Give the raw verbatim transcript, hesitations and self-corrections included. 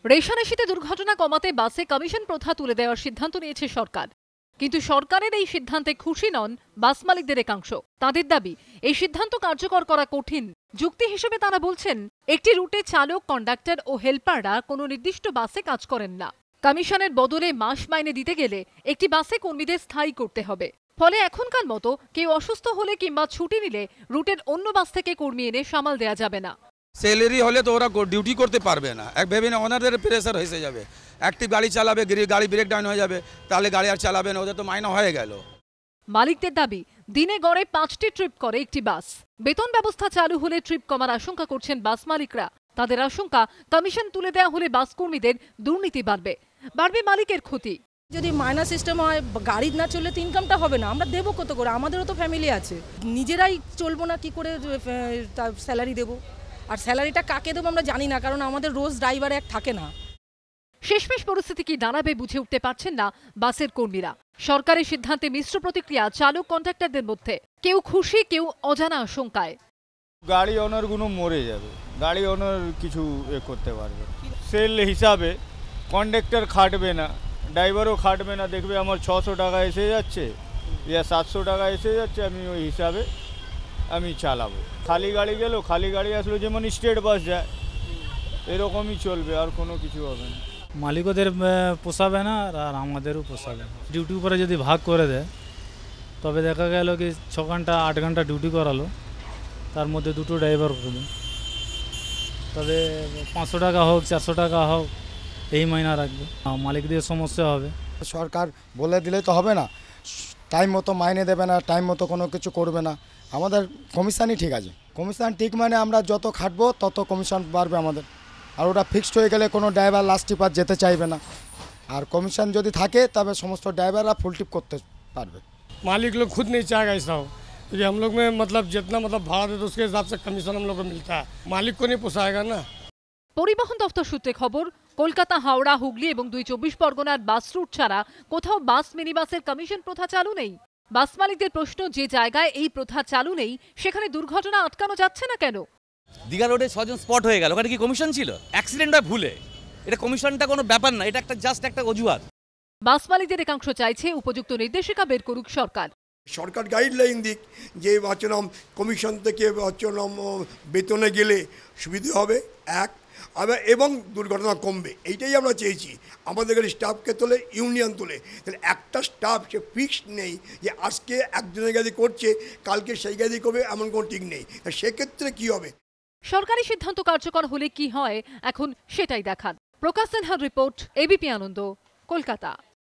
রেশারেশিতে দুর্ঘটনা কমাতে বাসে কমিশন প্রথা তুলে দেওয়ার সিদ্ধান্ত নিয়েছে সরকার। কিন্তু সরকারের এই সিদ্ধান্তে খুশি নন বাস মালিকদের একাংশ। তাদের দাবি, এই সিদ্ধান্ত কার্যকর করা কঠিন। যুক্তি হিসেবে তারা বলছেন, একটি রুটে চালক, কন্ডাক্টর ও হেল্পাররা কোনো নির্দিষ্ট বাসে কাজ করেন না। কমিশনের বদলে মাস মাইনে দিতে গেলে একটি বাসে কর্মীদের স্থায়ী করতে হবে। ফলে এখনকার মতো কেউ অসুস্থ হলে কিংবা ছুটি নিলে রুটের অন্য বাস থেকে কর্মী এনে সামাল দেওয়া যাবে না। স্যালারি হলে তো ওরা ডিউটি করতে পারবে না, এক ভেবে না ওনাদের প্রেসার হয়ে যাবে। একটি গাড়ি চালাবে, গাড়ি ব্রেকডাউন হয়ে যাবে, তাহলে গাড়ি আর চালাবে না, ওদের তো মাইনা হয়ে গেল। মালিকদের দাবি, দিনে গড়ে পাঁচটি ট্রিপ করে একটি বাস। বেতন ব্যবস্থা চালু হলে ট্রিপ কমার আশঙ্কা করছেন বাস মালিকরা। তাদের আশঙ্কা, কমিশন তুলে দেওয়া হলে বাস কর্মীদের দুর্নীতি বাড়বে, বাড়বে মালিকের ক্ষতি। যদি মাইনা সিস্টেম হয়, গাড়ি না চললে তো ইনকামটা হবে না। আমরা দেবো কত করে? আমাদেরও তো ফ্যামিলি আছে, নিজেরাই চলবো না, কি করে তার স্যালারি দেবো? আর স্যালারিটা কাকে দেবো আমরা জানি না, কারণ আমাদের রোজ ড্রাইভার এক থাকে না। শেষমেশ পরিস্থিতি কি দাঁড়াবে বুঝে উঠতে পারছেন না বাসের কর্মীরা। সরকারের সিদ্ধান্তে মিশ্র প্রতিক্রিয়া চালক, কন্ট্রাক্টরদের মধ্যে। কেউ খুশি, কেউ অজানা আশঙ্কায়। গাড়ি ওনারগুলো মরে যাবে, গাড়ি ওনার কিছু এ করতে পারবে। সেল হিসাবে কন্ডাক্টর খাটবে না, ড্রাইভারও খাটবে না, দেখবে আমার ছশো টাকা এসে যাচ্ছে ইয়া সাতশো টাকা এসে যাচ্ছে, আমি ওই হিসাবে আমি চালাবো। খালি গাড়ি গেল, খালি গাড়ি আসলো, যেমন স্টেট বাস যায়, এরকমই চলবে, আর কোনো কিছু হবে না। মালিকদের পোষাবে না আর আমাদেরও পোষাবে না। ডিউটি করে যদি ভাগ করে দেয়, তবে দেখা গেল কি ছ ঘন্টা আট ঘন্টা ডিউটি করালো, তার মধ্যে দুটো ড্রাইভার করবে, তবে পাঁচশো টাকা হোক চারশো টাকা হোক এই মাইনা রাখবে, মালিকদের সমস্যা হবে। সরকার বলে দিলে তো হবে না, টাইম মতো মাইনে দেবে না, টাইম মতো কোনো কিছু করবে না। আমাদের কমিশনই ঠিক আছে, কমিশন ঠিক মানে আমরা যত খাটবো তত কমিশন বাড়বে আমাদের। আর ওটা ফিক্সড হয়ে গেলে কোনো ড্রাইভার লাস্ট টিপার যেতে চাইবে না। আর কমিশন যদি থাকে তবে সমস্ত ड्राइवरরা ফুল टिप করতে পারবে। मालिक लोग खुद नहीं चाहेगा ऐसा हो, क्योंकि हम लोग में मतलब जितना मतलब भाड़ा देते उसके हिसाब से कमीशन हम लोग को मिलता है, मालिक को नहीं पोसाएगा ना। পরিবহন দপ্তর সূত্রে খবর, কলকাতা, হাওড়া, হুগলি এবং দুই চব্বিশ পরগনার বাস রুট ছাড়া কোথাও বাস মিনি বাসের কমিশন প্রথা চালু নেই। বাস মালিকদের প্রশ্ন, যে জায়গায় এই প্রথা চালু নেই সেখানে দুর্ঘটনা আটকানো যাচ্ছে না কেন? দীঘা রোডে ছজন স্পট হয়ে গেল, ওখানে কি কমিশন ছিল? অ্যাক্সিডেন্ট হয় ভুলে, এটা কমিশনটা কোনো ব্যাপার না, এটা একটা জাস্ট একটা অজুহাত। বাস মালিকদের একাংশ চাইছে উপযুক্ত নির্দেশিকা বের করুক সরকার। সরকার গাইডলাইন দিক যে বচনম কমিশন থেকে বচনম বেতনে গেলে সুবিধা হবে এক, আবার এবং দুর্ঘটনা কমবে, এইটাই আমরা চেয়েছি। আমাদের স্টাফকে তোলে ইউনিয়ন তোলে, তাহলে একটা স্টাফ সে ফিক্সড নেই যে আজকে একজনের গাড়ি করছে কালকে সেই গাড়ি করবে, এমন কোনো ঠিক নেই। সেক্ষেত্রে কী হবে? সরকারি সিদ্ধান্ত কার্যকর হলে কি হয় এখন সেটাই দেখার। প্রকাশ সিনহার রিপোর্ট, এবিপি আনন্দ, কলকাতা।